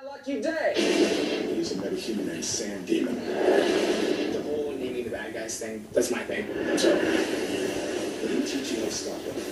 My lucky day. He's a metahuman named Sand Demon. The whole naming the bad guys thing, that's my thing. So, let me teach you how to stop him.